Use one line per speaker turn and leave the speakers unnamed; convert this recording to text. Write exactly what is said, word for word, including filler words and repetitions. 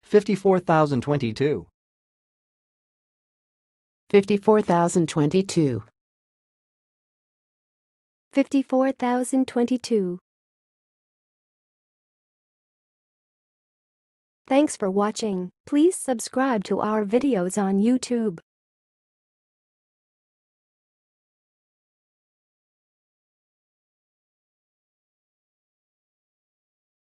fifty-four thousand twenty-two.
fifty-four thousand twenty-two.
fifty-four thousand twenty-two. Thanks for watching. Please subscribe to our videos on YouTube.